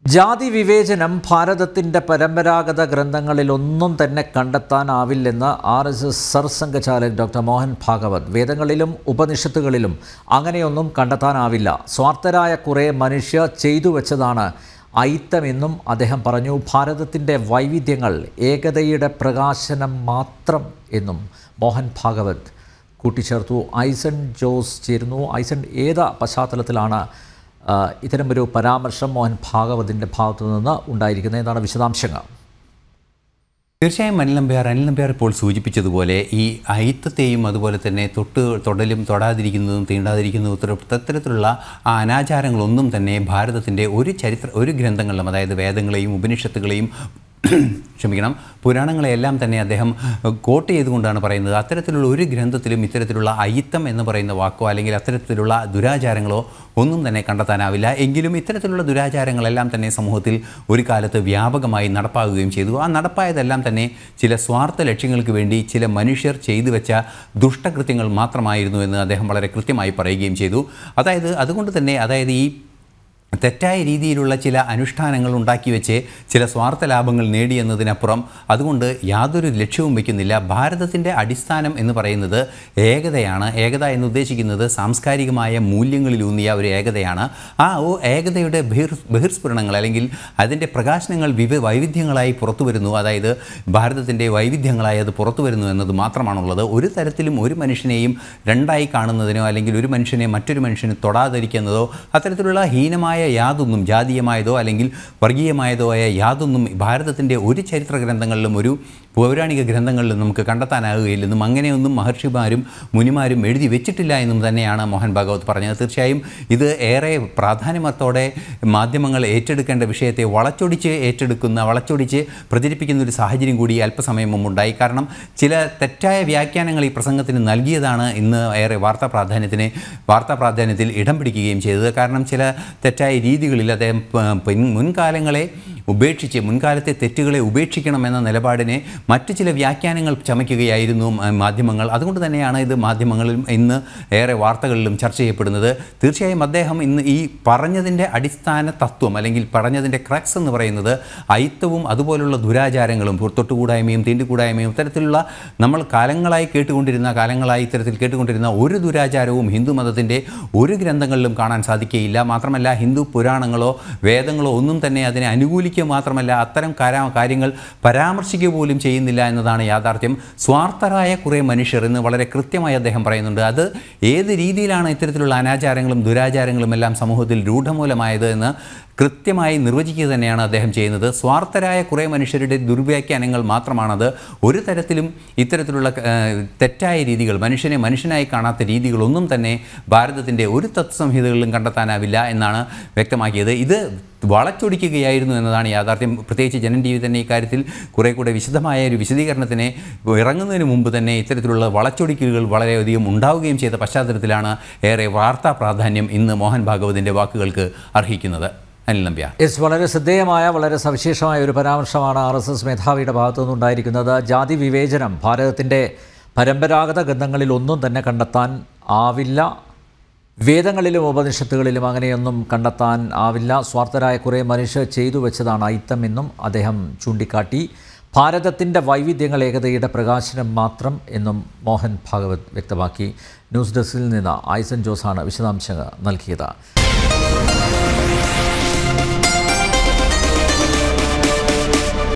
ജാതി വിവേചനം ഭാരതത്തിൻ്റെ പരമ്പരാഗത ഗ്രന്ഥങ്ങളിലൊന്നും തന്നെ കണ്ടെത്താനാവില്ലെന്ന് RSS സർസംഘചാലക് ഡോക്ടർ മോഹൻ ഭാഗവത്. വേദങ്ങളിലും ഉപനിഷത്തുകളിലും അങ്ങനെയൊന്നും കണ്ടെത്താനാവില്ല. സ്വാർത്ഥരായ കുറേ മനുഷ്യർ ചെയ്തു വെച്ചതാണ് അയിത്തമെന്നും അദ്ദേഹം പറഞ്ഞു. ഭാരതത്തിൻ്റെ വൈവിധ്യങ്ങൾ ഏകതയുടെ പ്രകാശനം മാത്രം എന്നും മോഹൻ ഭാഗവത് കൂട്ടിച്ചേർത്തു. ഐസൺ ജോസ് ചേരുന്നു. ഐസൺ, ഏത് പശ്ചാത്തലത്തിലാണ് ഇത്തരമൊരു പരാമർശം മോഹൻ ഭാഗവതിൻ്റെ ഭാഗത്തു നിന്ന് ഉണ്ടായിരിക്കുന്നത്? എന്താണ് വിശദാംശങ്ങൾ? തീർച്ചയായും അനിൽ നമ്പ്യാർ ഇപ്പോൾ സൂചിപ്പിച്ചതുപോലെ ഈ അയിത്തത്തെയും അതുപോലെ തന്നെ തൊടലും തൊടാതിരിക്കുന്നതും തീണ്ടാതിരിക്കുന്നതും അത്തരത്തിലുള്ള ആ അനാചാരങ്ങളൊന്നും തന്നെ ഭാരതത്തിൻ്റെ ഒരു ഗ്രന്ഥങ്ങളിലും, അതായത് വേദങ്ങളെയും ഉപനിഷത്തുകളെയും പുരാണങ്ങളെയെല്ലാം തന്നെ അദ്ദേഹം കോട്ട് ചെയ്തുകൊണ്ടാണ് പറയുന്നത്. അത്തരത്തിലുള്ള ഒരു ഗ്രന്ഥത്തിലും ഇത്തരത്തിലുള്ള അയിത്തം എന്ന് പറയുന്ന വാക്കോ അല്ലെങ്കിൽ അത്തരത്തിലുള്ള ദുരാചാരങ്ങളോ ഒന്നും തന്നെ കണ്ടെത്താനാവില്ല. എങ്കിലും ഇത്തരത്തിലുള്ള ദുരാചാരങ്ങളെല്ലാം തന്നെ സമൂഹത്തിൽ ഒരു കാലത്ത് വ്യാപകമായി നടപ്പാകുകയും ചെയ്തു. ആ നടപ്പായതെല്ലാം തന്നെ ചില സ്വാർത്ഥ ലക്ഷ്യങ്ങൾക്ക് വേണ്ടി ചില മനുഷ്യർ ചെയ്തു വെച്ച ദുഷ്ടകൃത്യങ്ങൾ മാത്രമായിരുന്നു എന്ന് അദ്ദേഹം വളരെ കൃത്യമായി പറയുകയും ചെയ്തു. അതുകൊണ്ട് തന്നെ ഈ തെറ്റായ രീതിയിലുള്ള ചില അനുഷ്ഠാനങ്ങൾ ഉണ്ടാക്കി വെച്ച് ചില സ്വാർത്ഥ ലാഭങ്ങൾ നേടിയെന്നതിനപ്പുറം അതുകൊണ്ട് യാതൊരു ലക്ഷ്യവും വയ്ക്കുന്നില്ല. ഭാരതത്തിൻ്റെ അടിസ്ഥാനം എന്ന് പറയുന്നത് ഏകതയാണ്. ഏകത എന്ന് ഉദ്ദേശിക്കുന്നത് സാംസ്കാരികമായ മൂല്യങ്ങളിലൂന്നിയ ഒരു ഏകതയാണ്. ആ ഏകതയുടെ ബഹിർസ്ഫുരണങ്ങൾ അല്ലെങ്കിൽ അതിൻ്റെ പ്രകാശനങ്ങൾ വൈവിധ്യങ്ങളായി പുറത്തു വരുന്നു. അതായത് ഭാരതത്തിൻ്റെ വൈവിധ്യങ്ങളായി അത് പുറത്തു വരുന്നു എന്നത് മാത്രമാണുള്ളത്. ഒരു തരത്തിലും ഒരു മനുഷ്യനെയും രണ്ടായി കാണുന്നതിനോ അല്ലെങ്കിൽ ഒരു മനുഷ്യനെ മറ്റൊരു മനുഷ്യന് തൊടാതിരിക്കുന്നതോ അത്തരത്തിലുള്ള ഹീനമായ യാതൊന്നും, ജാതീയമായതോ അല്ലെങ്കിൽ വർഗീയമായതോ ആയ യാതൊന്നും ഭാരതത്തിൻ്റെ ഒരു ചരിത്ര ഗ്രന്ഥങ്ങളിലും ഒരു പൗരാണിക ഗ്രന്ഥങ്ങളിലും നമുക്ക് കണ്ടെത്താനാകുകയില്ലെന്നും അങ്ങനെയൊന്നും മഹർഷിമാരും മുനിമാരും എഴുതി വെച്ചിട്ടില്ല എന്നും തന്നെയാണ് മോഹൻ ഭാഗവത് പറഞ്ഞത്. തീർച്ചയായും ഇത് ഏറെ പ്രാധാന്യമത്തോടെ മാധ്യമങ്ങൾ ഏറ്റെടുക്കേണ്ട വിഷയത്തെ വളച്ചൊടിച്ച് പ്രചരിപ്പിക്കുന്ന ഒരു സാഹചര്യം കൂടി അല്പസമയം മുമ്പുണ്ടായി. കാരണം ചില തെറ്റായ വ്യാഖ്യാനങ്ങൾ ഈ പ്രസംഗത്തിന് നൽകിയതാണ് ഇന്ന് ഏറെ വാർത്താ പ്രാധാന്യത്തിൽ ഇടം പിടിക്കുകയും ചെയ്തത്. കാരണം ചില തെറ്റായ രീതികളിൽ അദ്ദേഹം മുൻകാലത്തെ തെറ്റുകളെ ഉപേക്ഷിക്കണമെന്ന നിലപാടിനെ മറ്റു ചില വ്യാഖ്യാനങ്ങൾ ചമയ്ക്കുകയായിരുന്നു മാധ്യമങ്ങൾ. അതുകൊണ്ട് തന്നെയാണ് ഇത് മാധ്യമങ്ങളിലും ഇന്ന് ഏറെ വാർത്തകളിലും ചർച്ച ചെയ്യപ്പെടുന്നത്. തീർച്ചയായും അദ്ദേഹം ഇന്ന് ഈ പറഞ്ഞതിൻ്റെ അടിസ്ഥാന തത്വം അല്ലെങ്കിൽ പറഞ്ഞതിൻ്റെ ക്രക്സ് എന്ന് പറയുന്നത് അയിത്തവും അതുപോലുള്ള ദുരാചാരങ്ങളും, തൊട്ടുകൂടായ്മയും തീണ്ടിക്കൂടായ്മയും ഇത്തരത്തിലുള്ള നമ്മൾ കാലങ്ങളായി ഇത്തരത്തിൽ കേട്ടുകൊണ്ടിരുന്ന ഒരു ദുരാചാരവും ഹിന്ദു മതത്തിൻ്റെ ഒരു ഗ്രന്ഥങ്ങളിലും കാണാൻ സാധിക്കുകയില്ല. മാത്രമല്ല ഹിന്ദു പുരാണങ്ങളോ വേദങ്ങളോ ഒന്നും തന്നെ അതിനെ അനുകൂലിക്കുക മാത്രമല്ല അത്തരം കാര്യങ്ങൾ പരാമർശിക്കുക പോലും ചെയ്യുന്നില്ല എന്നതാണ് യാഥാർത്ഥ്യം. സ്വാർത്ഥരായ കുറേ മനുഷ്യർ എന്ന് വളരെ കൃത്യമായി അദ്ദേഹം പറയുന്നുണ്ട്. അത് ഏത് രീതിയിലാണ് ഇത്തരത്തിലുള്ള അനാചാരങ്ങളും ദുരാചാരങ്ങളും എല്ലാം സമൂഹത്തിൽ രൂഢമൂലമായത് എന്ന് കൃത്യമായി നിർവചിക്കുക തന്നെയാണ് അദ്ദേഹം ചെയ്യുന്നത്. സ്വാർത്ഥരായ കുറേ മനുഷ്യരുടെ ദുർവ്യാഖ്യാനങ്ങൾ മാത്രമാണത്. ഒരു തരത്തിലും ഇത്തരത്തിലുള്ള തെറ്റായ രീതികൾ, മനുഷ്യനെ മനുഷ്യനായി കാണാത്ത രീതികളൊന്നും തന്നെ ഭാരതത്തിൻ്റെ ഒരു തത്വസംഹിതകളിലും കണ്ടെത്താനാവില്ല എന്നാണ് വ്യക്തമാക്കിയത്. ഇത് വളച്ചൊടിക്കുകയായിരുന്നു എന്നതാണ് യാഥാർത്ഥ്യം. പ്രത്യേകിച്ച് ജനൻ TV തന്നെ ഇക്കാര്യത്തിൽ കുറേ കൂടെ വിശദമായ ഒരു വിശദീകരണത്തിന് ഇറങ്ങുന്നതിന് മുമ്പ് തന്നെ ഇത്തരത്തിലുള്ള വളച്ചൊടിക്കലുകൾ വളരെയധികം ഉണ്ടാവുകയും ചെയ്ത പശ്ചാത്തലത്തിലാണ് ഏറെ വാർത്താ പ്രാധാന്യം ഇന്ന് മോഹൻ ഭാഗവതിൻ്റെ വാക്കുകൾക്ക് അർഹിക്കുന്നത്. അനിൽ നമ്പ്യാർ, വളരെ ശ്രദ്ധേയമായ, വളരെ സവിശേഷമായ ഒരു പരാമർശമാണ് RSS മേധാവിയുടെ ഭാഗത്തു നിന്നുണ്ടായിരിക്കുന്നത്. ജാതി വിവേചനം ഭാരതത്തിൻ്റെ പരമ്പരാഗത ഗ്രന്ഥങ്ങളിലൊന്നും തന്നെ കണ്ടെത്താൻ ആവില്ല. വേദങ്ങളിലും ഉപനിഷത്തുകളിലും അങ്ങനെയൊന്നും കണ്ടെത്താൻ ആവില്ല. സ്വാർത്ഥരായ കുറേ മനുഷ്യർ ചെയ്തു വെച്ചതാണ് അയിത്തം എന്നും അദ്ദേഹം ചൂണ്ടിക്കാട്ടി. ഭാരതത്തിൻ്റെ വൈവിധ്യങ്ങൾ ഏകതയുടെ പ്രകാശനം മാത്രം എന്നും മോഹൻ ഭാഗവത് വ്യക്തമാക്കി. ന്യൂസ് ഡെസ്കിൽ നിന്ന് ഐസൺ ജോസാണ് വിശദാംശങ്ങൾ നൽകിയത്.